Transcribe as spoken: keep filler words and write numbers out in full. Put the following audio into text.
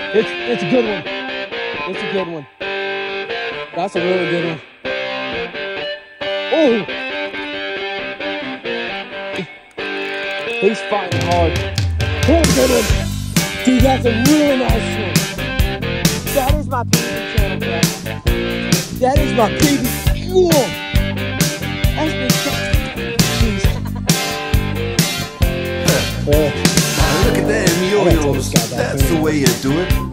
It's it's a good one. It's a good one. That's a really good one. Oh! He's fighting hard. Oh, good one. Dude, that's a really nice one. That is my P B channel, guys. That is my P B. Whoa! That's been jeez. Look at them yo-yos. That's the way you do it.